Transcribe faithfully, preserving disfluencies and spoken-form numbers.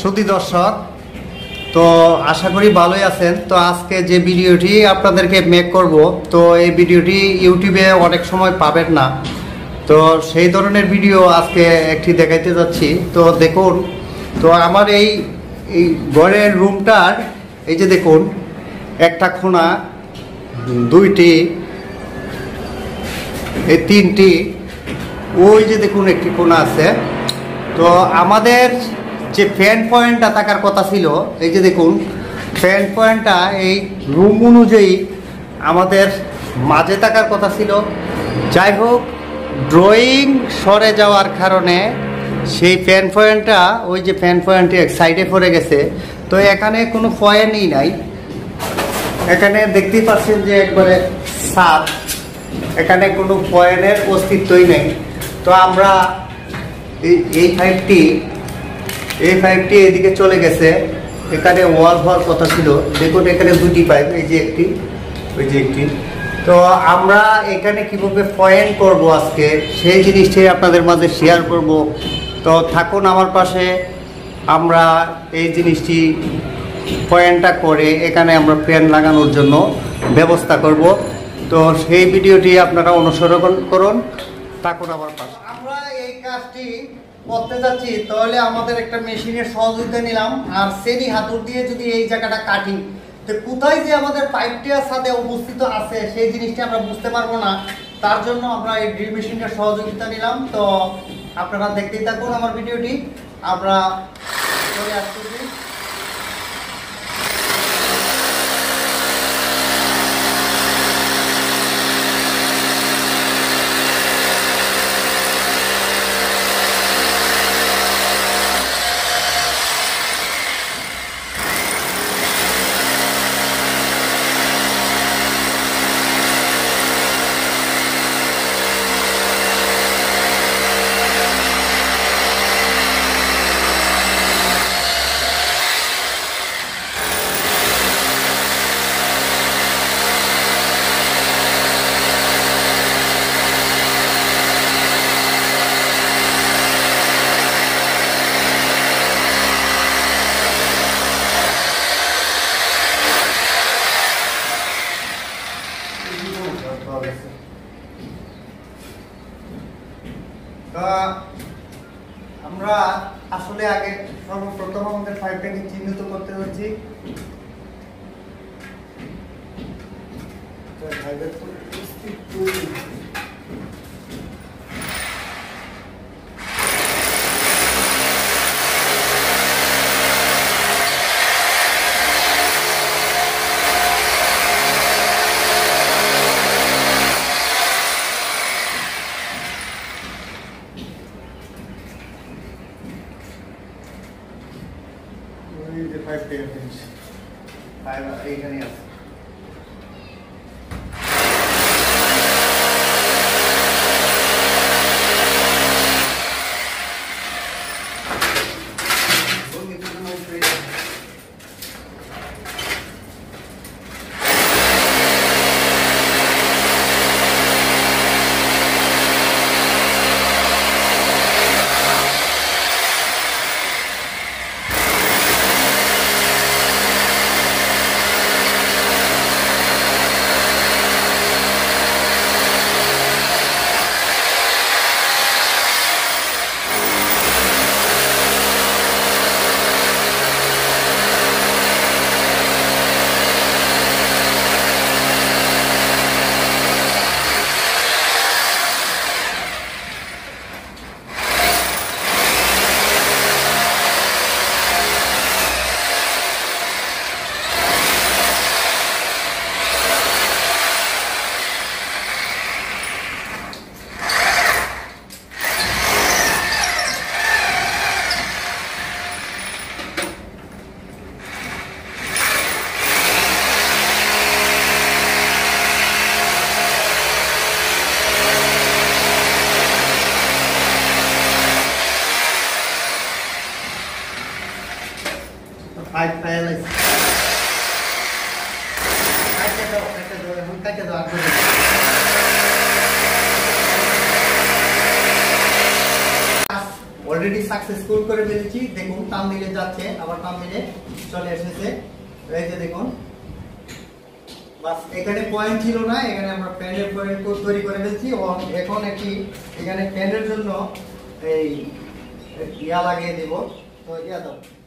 সুধী দর্শক, তো আশা করি ভালোই আছেন। তো আজকে যে ভিডিওটি আপনাদেরকে মেক করব, তো এই ভিডিওটি ইউটিউবে অনেক সময় পাবেন না, তো সেই ধরনের ভিডিও আজকে একটি দেখাইতে যাচ্ছি। তো দেখুন, তো আমার এই এই ঘরের রুমটার এই যে দেখুন, একটা কোণা, দুইটি, এই তিনটি, ওই যে দেখুন একটি কোণা আছে। তো আমাদের যে ফ্যান পয়েন্টটা থাকার কথা ছিল, এই যে দেখুন ফ্যান পয়েন্টটা এই রুম অনুযায়ী আমাদের মাঝে থাকার কথা ছিল। যাই হোক, ড্রয়িং সরে যাওয়ার কারণে সেই ফ্যান পয়েন্টটা, ওই যে ফ্যান পয়েন্টটি এক সাইডে পড়ে গেছে। তো এখানে কোনো পয়েন্টই নাই, এখানে দেখতেই পাচ্ছেন যে একবারে সাপ, এখানে কোনো পয়েন্টের অস্তিত্বই নেই। তো আমরা এই পাইপটি এই পাইপটি এদিকে চলে গেছে, এখানে ওয়াল হওয়ার কথা ছিল। দেখুন এখানে দুটি পাইপ, এই যে একটি, ওই যে একটি। তো আমরা এখানে কিভাবে পয়েন্ট করব আজকে, সেই জিনিসটাই আপনাদের মাঝে শেয়ার করব। তো থাকুন আমার পাশে, আমরা এই জিনিসটি পয়েন্টটা করে এখানে আমরা ফ্যান লাগানোর জন্য ব্যবস্থা করব। তো সেই ভিডিওটি আপনারা অনুসরণ করুন, থাকুন আমার পাশে। আমরা এই কাজটি করতে যাচ্ছি, তাহলে আমাদের একটা মেশিনের সহযোগিতা নিলাম, আর সেনি হাতুড় দিয়ে যদি এই জায়গাটা কাটি, তো কোথায় যে আমাদের পাইপটির সাথে অবস্থিত আছে সেই জিনিসটা আমরা বুঝতে পারবো না। তার জন্য আমরা এই ড্রিল মেশিনের সহযোগিতা নিলাম। তো আপনারা দেখতেই থাকুন আমার ভিডিওটি, আমরা চলে আসছি। আমরা আসলে আগে সর্বপ্রথম আমাদের পাইপটাকে চিহ্নিত করতে হচ্ছে। Five ten inch. Five eight and a half. Five pallets. Cách cái độ, cách cái độ, không cách cái độ. Already successful করে ফেলেছি। দেখুন টান দিলে যাচ্ছে, আবার টান দিলে চলে এসেছে। এই যে দেখুন, বাস এখানে পয়েন্ট ছিল না, এখানে আমরা প্যানের পয়েন্ট তৈরি করে ফেলছি। এখন একটি এখানে প্যানের জন্য এই ইয়া লাগিয়ে দেব। তো ইয়া দাও।